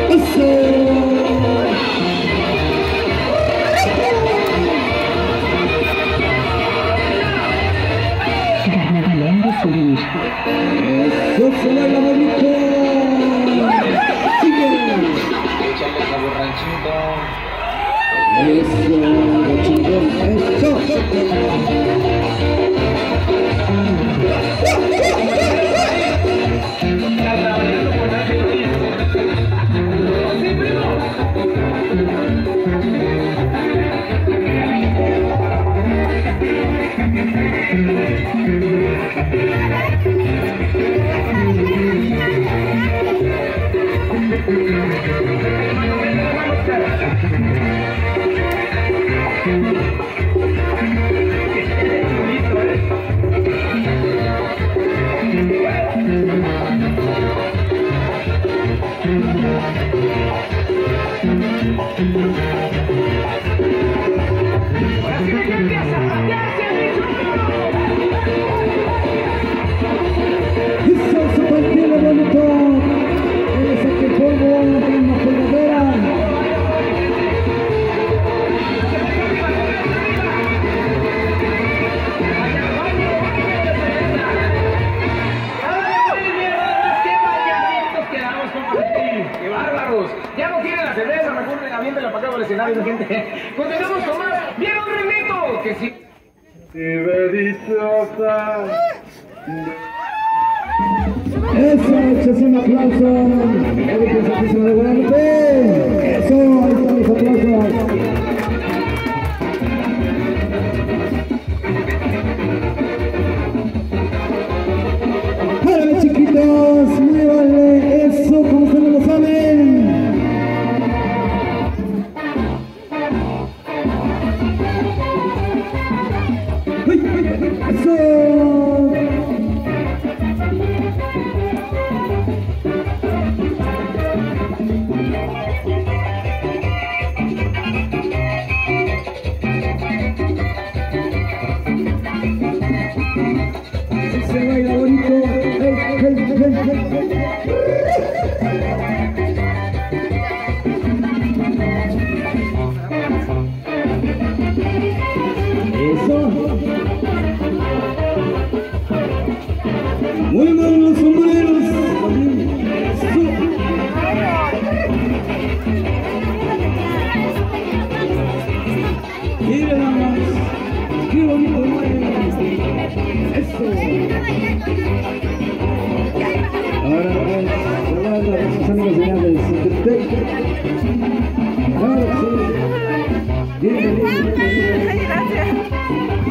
Eso se baila bonito. Sigue. Échale sabor ranchito. Eso, chingón. Eso. Ya no quieren la cerveza, mejor aviéntela para acá al escenario, gente. Continuamos con más. ¡Viene un ritmito! Que sí. Eso, échese un aplauso. Eso, ahí están los aplausos. ¡Árale, chiquitos! ¡Muévanle! ¡Eso, como ustedes lo saben! Se baila bonito. Eso. Muy mal los sombreros. Eso. Miren nada más. Qué bonito mueve. Eso. Ahora pues, se van a sus amigos señales. Ahora sí. Bienvenidos. Gracias.